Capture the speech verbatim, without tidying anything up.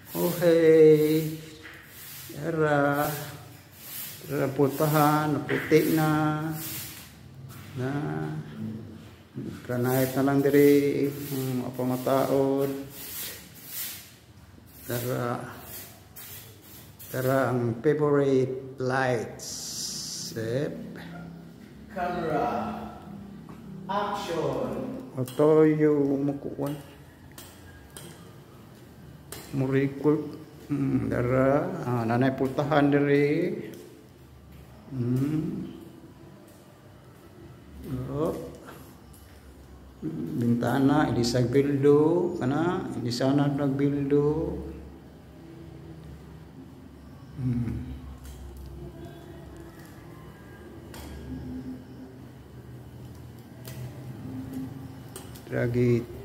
Okay. Tara. Tara putahan. Naputi na. Na. Granite na lang diri. Um, apa mataod. Tara. Tara ang favorite lights. Sep. Camera. Action. Ito yung mukuan. Murikul. Hmm, dara. Ah, nanay putahan diri. Hmm. Oh. Bintana, ilisag bildo. Kana, ilisana nagbildo. Hmm. Dragit.